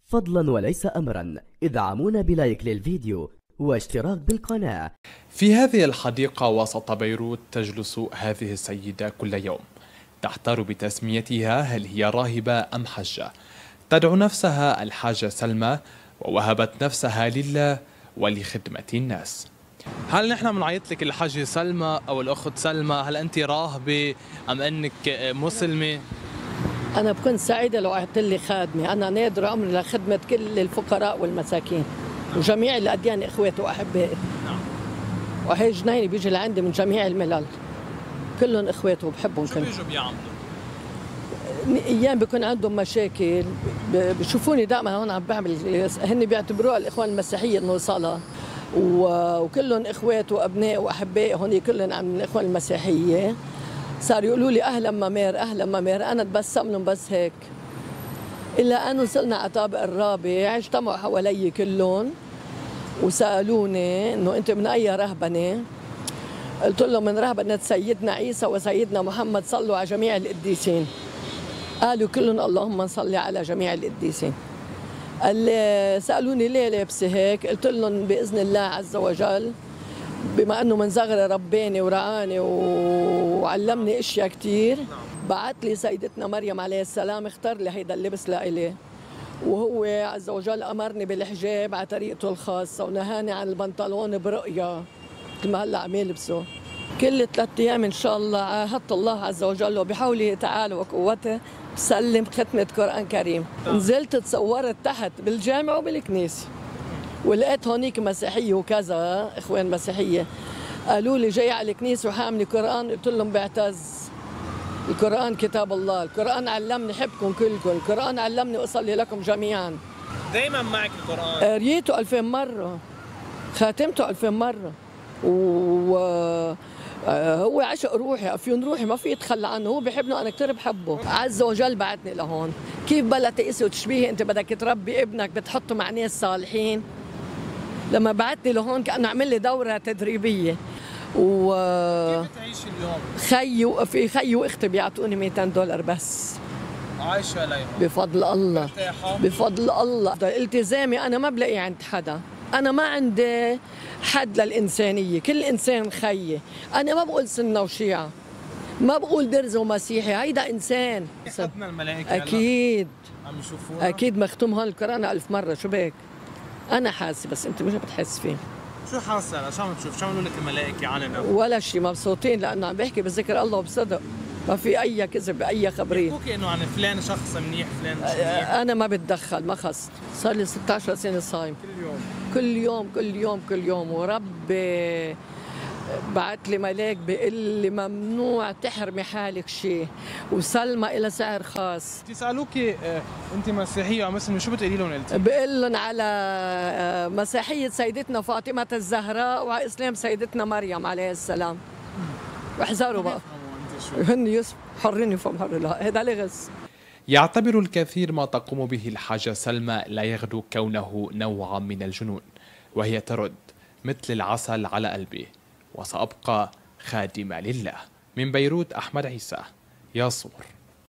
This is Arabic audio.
فضلا وليس أمرا ادعمونا بلايك للفيديو واشتراك بالقناة. في هذه الحديقة وسط بيروت تجلس هذه السيدة كل يوم، تحتار بتسميتها هل هي راهبة أم حجة. تدعو نفسها الحاجة سلمى، ووهبت نفسها لله ولخدمة الناس. هل نحن بنعيط لك الحاجة سلمى أو الأخت سلمى؟ هل أنت راهبة أم أنك مسلمة؟ أنا بكون سعيدة لو عيطت لي خادمة. أنا نادر أمري لخدمة كل الفقراء والمساكين وجميع الأديان إخواتي وأحبائي. وهي جنيني بيجي لعندي من جميع الملل، كلهم إخواتي وبحبهم كلهم. شو بيجوا بيعملوا؟ أيام بيكون عندهم مشاكل بشوفوني دائما هون عم بعمل، هن بيعتبروها الإخوان المسيحية إنه صلاة، وكلهم إخوات وأبناء وأحباء هون كلهم عم من الإخوان المسيحية. صاروا يقولوا لي أهلا ممار أهلا ممار، أنا تبسم لهم بس هيك. إلا أن وصلنا على طابق الرابع اجتمعوا حوالي كلهم وسألوني إنه أنت من أي رهبنة؟ قلت لهم من رهبنة سيدنا عيسى وسيدنا محمد، صلوا على جميع القديسين. قالوا كلهم اللهم صل على جميع القديسين. سألوني ليه لابسة هيك؟ قلت لهم بإذن الله عز وجل، بما أنه من صغري رباني ورعاني وعلمني أشياء كتير، بعت لي سيدتنا مريم عليه السلام اختار لي هيدا اللبس لإلي، وهو عز وجل أمرني بالحجاب على طريقته الخاصة ونهاني عن البنطلون برؤية مثل ما هلا عم يلبسه. كل 3 أيام إن شاء الله عاهدت الله عز وجل وبحوله تعالى وقوته بسلم ختمة قرآن كريم. نزلت تصورت تحت بالجامع وبالكنيسة، ولقيت هونيك مسيحية وكذا إخوان مسيحية قالوا لي جاي على الكنيسة وحاملي قرآن. قلت لهم بعتز، القرآن كتاب الله، القرآن علمني حبكم كلكم، القرآن علمني أصلي لكم جميعا. دايما معك القرآن؟ قريته 2000 مرة، خاتمته 2000 مرة، هو عشق روحي، أفيون روحي ما في يتخلى عنه، هو بحبني أنا كتير بحبه. عز وجل بعتني لهون. كيف بلا تقيسي وتشبيهي أنت بدك تربي ابنك بتحطه مع ناس صالحين؟ لما بعتني لهون كأنه عمل لي دورة تدريبية. كيف بتعيشي اليوم؟ في خي واختي بيعطوني $200 بس. عايشة عليهم بفضل الله، بفضل الله. التزامي أنا ما بلاقي عند حدا، أنا ما عندي حد للإنسانية، كل إنسان خيي. أنا ما بقول سنة وشيعة، ما بقول درز ومسيحي، هيدا إنسان. ختم الملائكة أكيد عم يشوفونا؟ أكيد مختوم هون القرآن 1000 مرة. شو بك؟ أنا حاسة بس أنت مش بتحس فيه. شو حاسة؟ شو عم تشوف؟ شو عم يقول لك الملائكة عننا؟ ولا شيء، مبسوطين لأنه عم بحكي بذكر الله وبصدق، ما في أي كذب أي خبرية. بيحكوكي إنه عن فلان شخص منيح فلان مش منيح؟ أنا ما بتدخل، ما خصت، صار لي 16 سنة صايم كل يوم كل يوم كل يوم كل يوم. وربي بعت لي ملاك بيقول لي ممنوع تحرمي حالك شيء، وسلمى إلى سعر خاص. بيسألوكي أنت مسيحية أو مسلمة، شو بتقولي لهم أنت؟ بقول لهم على مسيحية سيدتنا فاطمة الزهراء وعلى إسلام سيدتنا مريم عليه السلام. واحذروا بقى، هن حرين يفهم حر، لا هذا لغز. يعتبر الكثير ما تقوم به الحاجة سلمى لا يغدو كونه نوعا من الجنون، وهي ترد مثل العسل على قلبي وسأبقى خادمة لله. من بيروت أحمد عيسى، يا صور.